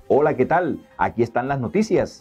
Hola, ¿qué tal? Aquí están las noticias.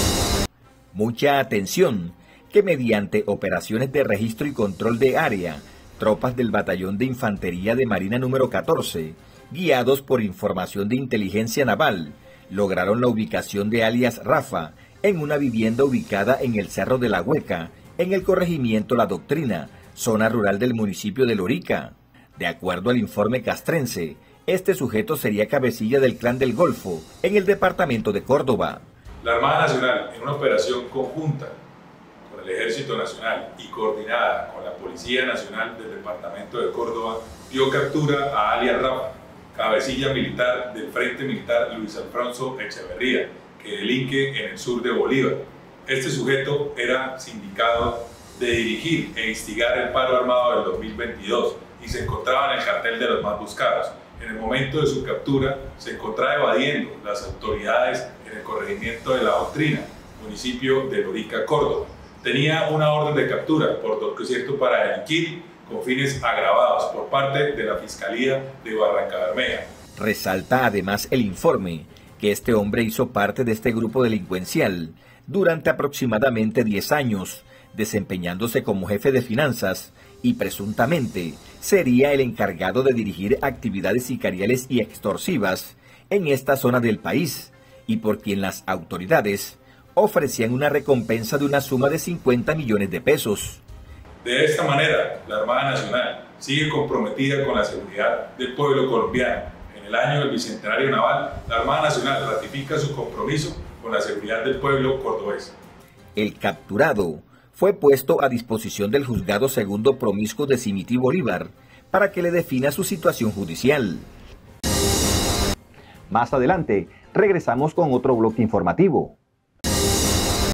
Mucha atención, que mediante operaciones de registro y control de área, tropas del Batallón de Infantería de Marina número 14, guiados por información de inteligencia naval, lograron la ubicación de alias Rafa en una vivienda ubicada en el Cerro de la Hueca, en el corregimiento La Doctrina, zona rural del municipio de Lorica. De acuerdo al informe castrense, este sujeto sería cabecilla del Clan del Golfo en el departamento de Córdoba. La Armada Nacional, en una operación conjunta con el Ejército Nacional y coordinada con la Policía Nacional del departamento de Córdoba, dio captura a alias Rafa, cabecilla militar del Frente Militar Luis Alfonso Echeverría, que delinque en el sur de Bolívar. Este sujeto era sindicado de dirigir e instigar el paro armado del 2022 y se encontraba en el cartel de los más buscados. En el momento de su captura se encontraba evadiendo las autoridades en el corregimiento de La Doctrina, municipio de Lorica, Córdoba. Tenía una orden de captura por cierto para delinquir con fines agravados por parte de la Fiscalía de Barrancabermeja. Resalta además el informe que este hombre hizo parte de este grupo delincuencial durante aproximadamente 10 años, desempeñándose como jefe de finanzas y presuntamente sería el encargado de dirigir actividades sicariales y extorsivas en esta zona del país y por quien las autoridades ofrecían una recompensa de una suma de 50 millones de pesos. De esta manera, la Armada Nacional sigue comprometida con la seguridad del pueblo colombiano. En el año del Bicentenario Naval, la Armada Nacional ratifica su compromiso con la seguridad del pueblo cordobés. El capturado fue puesto a disposición del Juzgado Segundo Promiscuo de Simití Bolívar para que le defina su situación judicial. Más adelante, regresamos con otro bloque informativo.